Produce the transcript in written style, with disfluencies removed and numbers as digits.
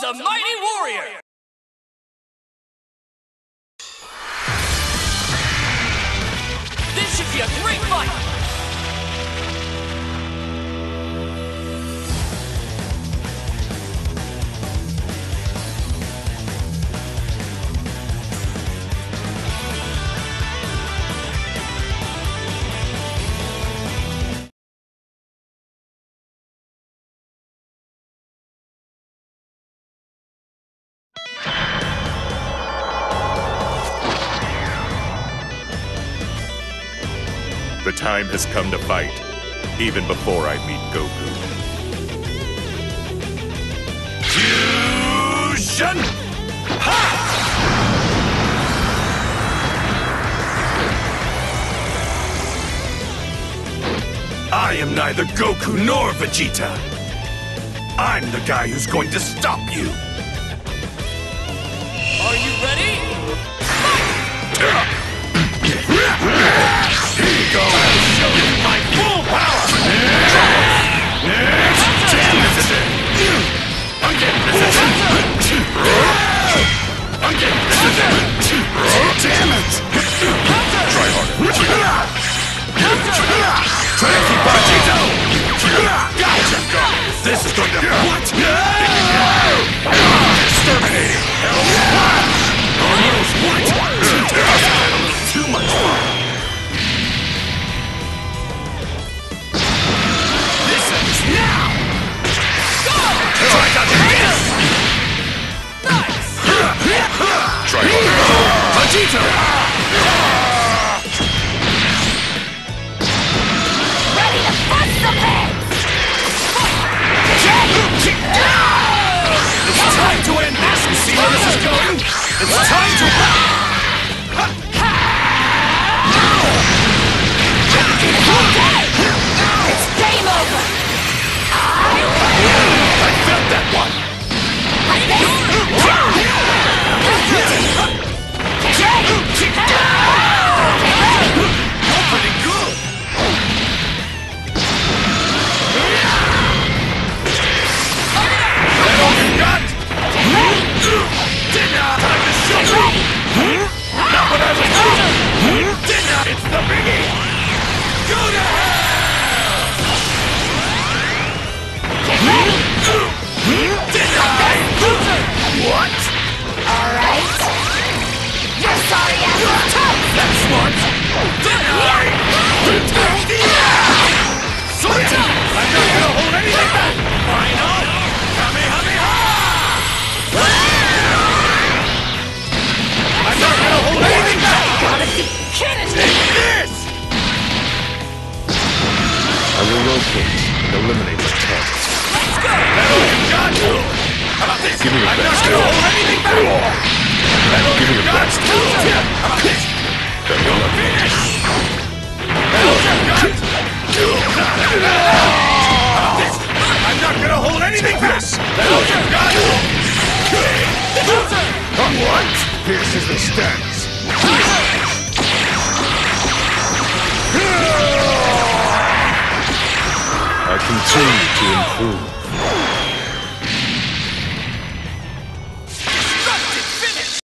a mighty warrior! This should be a great fight! The time has come to fight, even before I meet Goku. Fusion! Ha! I am neither Goku nor Vegeta. I'm the guy who's going to stop you. Are you ready? Here you go! Show you my full power! Damn it! I'm getting this! I'm getting this! Damn it! Try harder! Try to keep Vegeta! Gotcha! This is going to... What? Exterminating! Almost what? A little too much fun! Now! Go! Try dodging this! Nice! Try Vegeta! Ready to bust the pits! It's time to end this and see where this is going! It's time to... It's game over! I felt that one! You're pretty good! That all you got? Time to show you! Not what I was doing! It's the biggie! Go to hell! What? Alright. You're sorry, Afro. That's smart! Deny! Sorta! I'm not gonna hold anything back! Final! Kamehameha! I'm not gonna hold anything back! Take this! I will locate and eliminate the tanks. Let's go! That all you got? How about this? Give me your I'm best. not gonna hold anything back! That all Give me you your got? best. How about this? You'll finish! That all you got? How about this? I'm not gonna hold anything back! That all you got? What? Pierces the stance. I continue to improve.